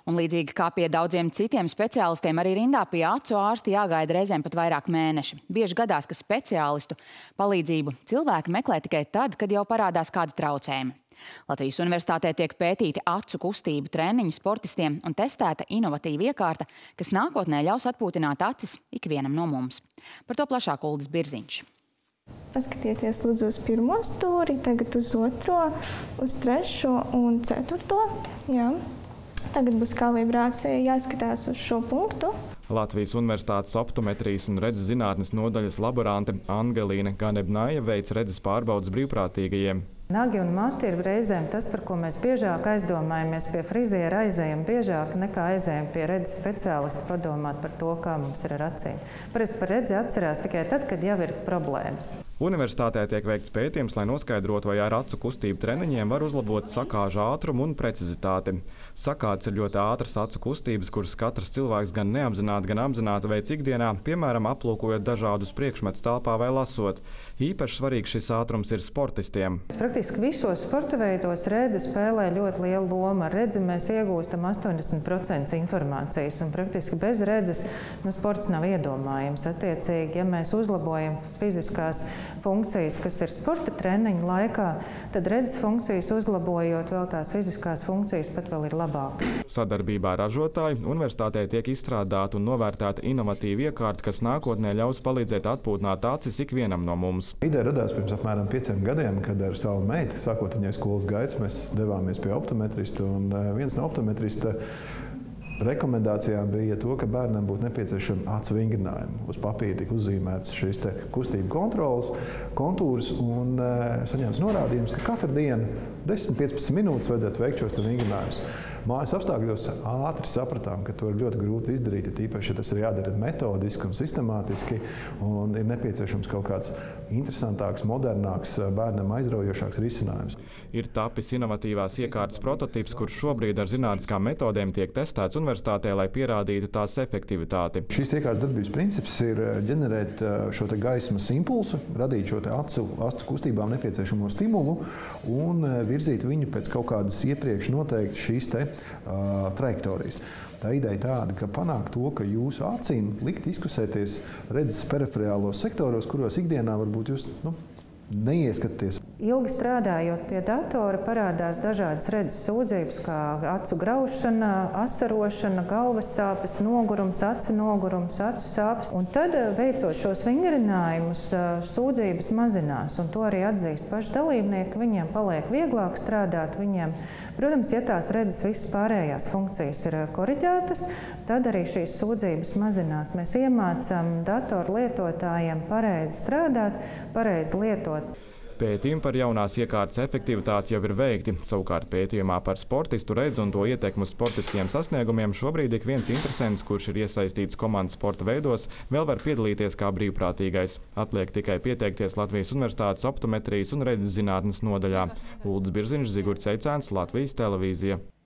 Un līdzīgi kā pie daudziem citiem speciālistiem, arī rindā pie acu ārsta jāgaida reizēm pat vairāk mēneši. Bieži gadās, ka speciālistu palīdzību cilvēki meklē tikai tad, kad jau parādās kādi traucējumi. Latvijas Universitātē tiek pētīti acu kustību treniņu sportistiem un testēta inovatīva iekārta, kas nākotnē ļaus atpūtināt acis ikvienam no mums. Par to plašāk Uldis Birziņš. Paskatieties lūdzu uz pirmo stūri, tagad uz otro, uz trešo un ceturto. Jā. Tagad būs kalibrācija, jāskatās uz šo punktu. Latvijas Universitātes optometrijas un redzes zinātnes nodaļas laborante Angelīna Ganebnaja veic redzes pārbaudes brīvprātīgajiem. Nagi un mati ir reizēm tas, par ko mēs biežāk aizdomājamies. Pie friziera aizējam biežāk nekā aizējam pie redzes speciālista padomāt par to, kā mums ir ar acīm. Parasti par redzi atcerās tikai tad, kad jau ir problēmas. Universitātē tiek veikts pētījums, lai noskaidrotu, vai ar acu kustību treniņiem var uzlabot sakāžu ātrumu un precizitāti. Sakādes ir ļoti ātras acu kustības, kuras katrs cilvēks gan neapzināti, gan apzināti veic ikdienā, piemēram, aplūkojot dažādus priekšmetus telpā vai lasot. Īpaši svarīgs šis ātrums ir sportistiem. Praktiski visos sporta veidos redze spēlē ļoti lielu lomu. Ar redzi mēs iegūstam 80% informācijas, un praktiski bez redzes sports nav iedomājams. Attiecīgi, ja mēs uzlabojam fiziskās funkcijas, kas ir sporta treniņu laikā, tad redzes funkcijas uzlabojot, vēl tās fiziskās funkcijas pat vēl ir labākas. Sadarbībā ar ražotāju universitātē tiek izstrādāta un novērtēta inovatīva iekārta, kas nākotnē ļaus palīdzēt atpūtināt acis ikvienam no mums. Ideja radās pirms apmēram 5 gadiem, kad ar savu meitu, sākot viņai skolas gaitas, mēs devāmies pie optometrista, un viens no optometrista rekomendācijām bija to, ka bērnam būtu nepieciešami acu vingrinājumi. Uz papīra tika uzzīmēts šīs kustību kontrolas, kontūrs un saņemts norādījums, ka katru dienu 10-15 minūtes vajadzētu veikt šos vingrinājumus. Mājas apstākļos ātri sapratām, ka to ir ļoti grūti izdarīt, tīpaši, ja tas ir jādara metodiski un sistemātiski, un ir nepieciešams kaut kāds interesantāks, modernāks, bērnam aizraujošāks risinājums. Ir tapis inovatīvās iekārtas prototips, kurš šobrīd ar zinātniskām metodēm tiek testēts universitātē, lai pierādītu tās efektivitāti. Šīs iekārtas darbības princips ir ģenerēt šo gaismas impulsu, radīt šo acu kustībām nepieciešamo stimulu un virzīt viņu pēc kaut kādas iepriekš noteikti šīs trajektorijas. Tā ideja tāda, ka panāk to, ka jūsu acīm likt izkusēties redzes periferiālos sektoros, kuros ikdienā varbūt jūs neieskaties. Ilgi strādājot pie datora, parādās dažādas redzes sūdzības, kā acu graušana, asarošana, galvas sāpes, nogurums, acu sāpes. Un tad, veicot šos vingrinājumus, sūdzības mazinās. Un to arī atzīst paši dalībnieki. Viņiem paliek vieglāk strādāt. Protams, ja tās redzes visas pārējās funkcijas ir koriģētas, tad arī šīs sūdzības mazinās. Mēs iemācām datoru lietotājiem pareizi strādāt, pareizi lietot. Pētījumi par jaunās iekārtas efektivitāti jau ir veikti. Savukārt pētījumā par sportistu redzi un to ietekmu uz sportiskiem sasniegumiem šobrīd ik viens interesents, kurš ir iesaistīts komandas sporta veidos, vēl var piedalīties kā brīvprātīgais. Atliek tikai pieteikties Latvijas Universitātes optometrijas un redzes zinātnes nodaļā. Uldis Birziņš, Zigurds Eicēns, Latvijas televīzija.